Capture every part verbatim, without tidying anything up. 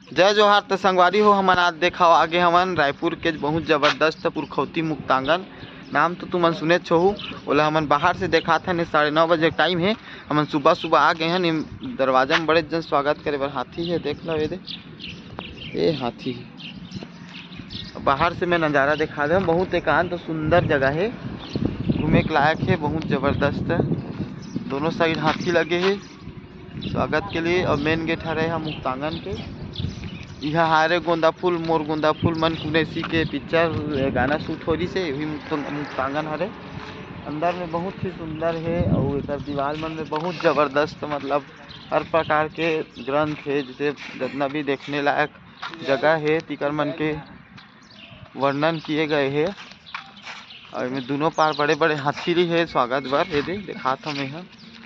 जय जोहार। तो संगवारी हो हमन आज देखा आगे हमन रायपुर के बहुत जबरदस्त पुरखौती मुक्तांगन नाम तो तुमन सुने छहु। ओला हमन बाहर से देखा था ने साढ़े नौ बजे टाइम है। हमन सुबह सुबह आ गए हैं। दरवाजा में बड़े जन स्वागत करे बर हाथी है, देख लो ये दे ये हाथी है। बाहर से मैं नज़ारा दिखा दे। बहुत एकांत तो सुंदर जगह है, घूमे के लायक है, बहुत जबरदस्त है। दोनों साइड हाथी लगे हैं स्वागत के लिए। और मेन गेट हरे है मुक्तांगन के। यह हारे गोंदा फूल मोर गोंदा फूल मन कुनेसी के पिक्चर गाना शूट हो रही से वही मुक्तांगन हरे। अंदर में बहुत ही सुंदर है और एक दीवार मन में बहुत जबरदस्त मतलब हर प्रकार के ग्रंथ है, जैसे जितना भी देखने लायक जगह है तिकर मन के वर्णन किए गए हैं। और में दोनों पार बड़े बड़े हाथी है स्वागत बर ये दे देखा था मैं।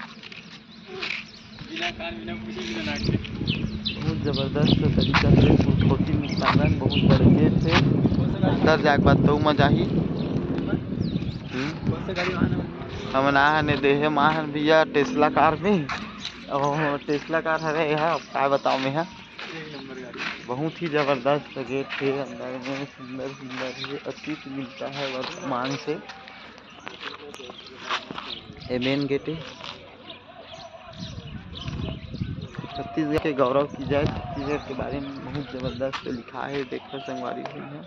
बहुत जबरदस्त तरीका से पुरखौती मुक्तांगन बहुत बड़े गेट है। अंदर जाके बाद तो मजा ही हम आने दे है माहन भैया टेस्ला कार में। और टेस्ला कार हरे है, अब क्या बताओ मैं। बहुत ही जबरदस्त गेट है, अंदर में सुंदर सुंदर है, अतीत मिलता है वर्तमान से। ये मेन गेट है। छत्तीसगढ़ के गौरव की जाए, छत्तीसगढ़ के बारे में बहुत जबरदस्त लिखा है। देखो संगवारी हुई है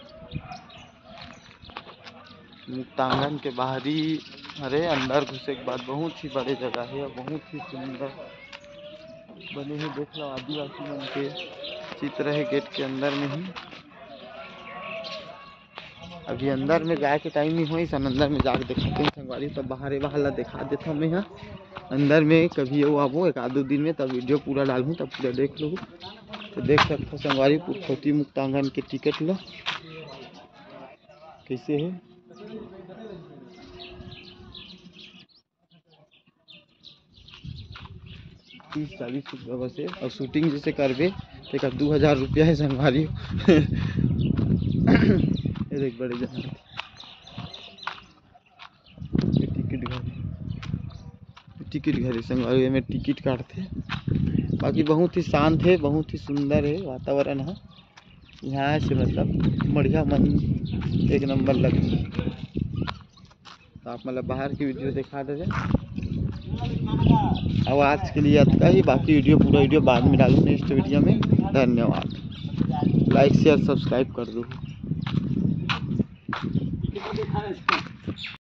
मुक्तांगन के बाहरी अरे अंदर घुसे के बाद बहुत ही बड़े जगह है, बहुत ही सुंदर बने हैं। देख लो आदिवासी मन के चित्र है गेट के अंदर में ही। अभी अंदर में जाए के टाइम नहीं हुई सन, अंदर में जाके दिखाते हैं संगवारी। तब बाहर वाला दिखा देता हूँ मैं यहाँ अंदर में। कभी वो आवो एक आध दो दिन में तब वीडियो पूरा डालूँ, तब पूरा देख लो। तो देख सकते हो संगवारी पुरखौती मुक्तांगन के टिकट लो कैसे है। तीस चालीस रुपये बस है। और शूटिंग जैसे करबे तो एक दो हजार रुपया है संगवारी। एक बड़े जगह टिकट घर टिकट घर संगवारी में टिकट काटते। बाकी बहुत ही शांत है, बहुत ही सुंदर है वातावरण है यहाँ से, मतलब बढ़िया मन एक नंबर लगे। तो आप मतलब बाहर की वीडियो दिखा दे। अब आज के लिए इतना ही, बाकी वीडियो पूरा वीडियो बाद में डालूँ नेक्स्ट वीडियो में। धन्यवाद। लाइक शेयर सब्सक्राइब कर दो।